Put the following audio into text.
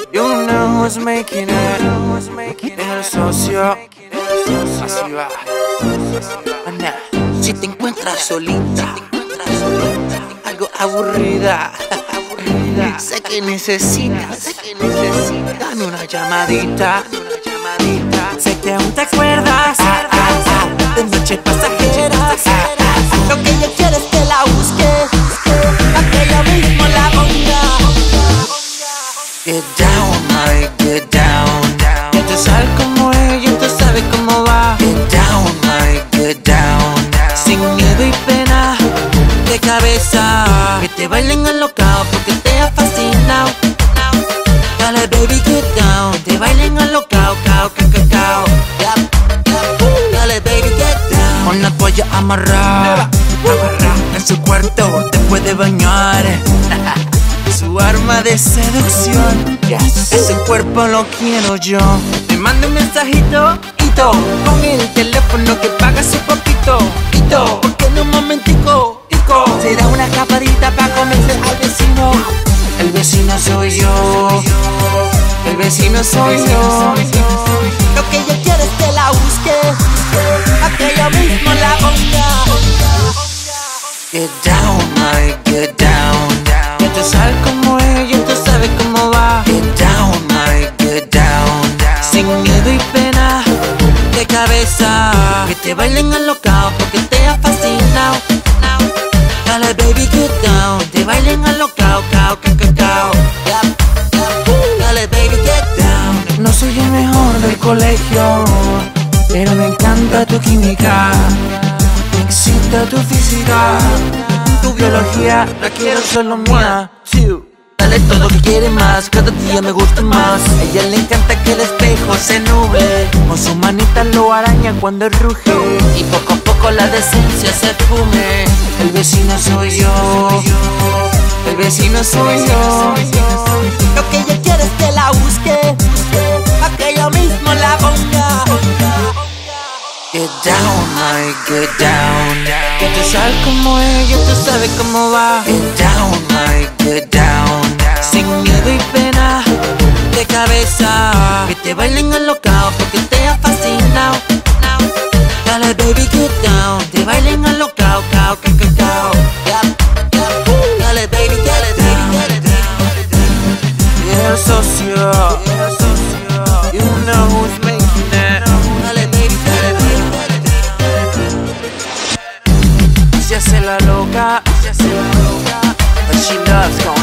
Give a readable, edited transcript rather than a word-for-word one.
You know who's making it. El socio. Así va. Ana, si te encuentras solita, algo aburrida, sé que necesitas, dame una llamadita. Sé que aún te acuerdas de noches pasajeras. Lo que yo quiero es que la busques, pa' que yo mismo la ponga. Get down, mami, get down. Ya tú sabes cómo es, ya tú sabes cómo va. Get down, mami, get down. Sin miedo y pena de cabeza, que te bailen alocado porque te ha fascinado. Dale baby, get down. Te bailen alocado, cao, cao, cao, cao. Dale baby, get down. Con la toalla amarrada en su cuarto después de bañar. Su arma de seducción, ese cuerpo lo quiero yo. Me manda un mensajito, hito, con el teléfono que paga su poquito, hito, porque en un momentico, tico, se da una escapadita pa' convencer al vecino. El vecino soy yo, el vecino soy yo. Lo que yo quiero es que la busques, pa' que yo mismo la ponga. Get down, my, get down. Ya tú sabes cómo es, ya tú sabes cómo va. Get down, my, get down. Sin miedo y pena de cabeza, que te bailen alocado porque te ha fascinado. Dale baby, get down. Te bailen alocado, cao, cao, cao, cao. Dale baby, get down. No soy el mejor del colegio, pero me encanta tu química, me excita tu física. Tu biología la quiero solo mía. Dale todo lo que quiere más, cada día me gusta más. A ella le encanta que el espejo se nuble, con su manita lo araña cuando ruge, y poco a poco la decencia se fume. El vecino soy yo, el vecino soy yo. Lo que yo quiero es que la busque, pa' que yo mismo la ponga. Get down, my, get down. Ya tú sabes cómo es, ya tú sabes cómo va. Get down, my, get down. Sin miedo y pena de cabeza, que te bailen alocado porque te ha fascinado. Dale baby, get down. Te bailen alocado, cao, cao, cao, cao. Dale baby, get down. Y el socio, you know who's making it. Dale baby, dale baby. Se hace la loca, but she loves going.